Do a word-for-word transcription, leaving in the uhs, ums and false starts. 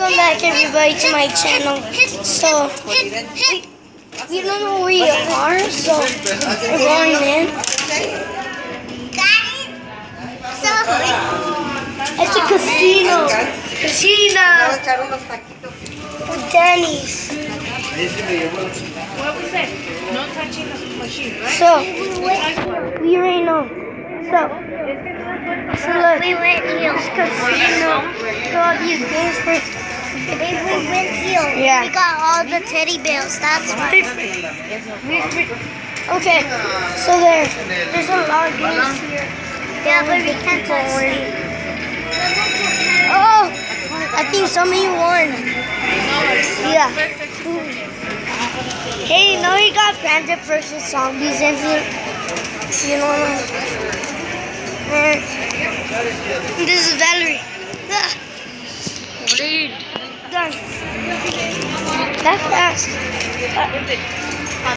Welcome back, everybody, to my channel. So, we, we don't know where we are, so we're going in. It's a casino. Casino. With Danny's. What we say? No touching the machine, right? So, we already know. So, so look, We went here. casino. So all these games for. We went here. Yeah. We got all the teddy bears. That's why. Okay, so there, there's a lot of games here. Yeah, but we can't touch it. Oh, I think somebody won. Yeah. Hey, you know you got Panda versus Zombies in here? You know. Uh, this is Valerie. Ah. Done. That's fast. Uh,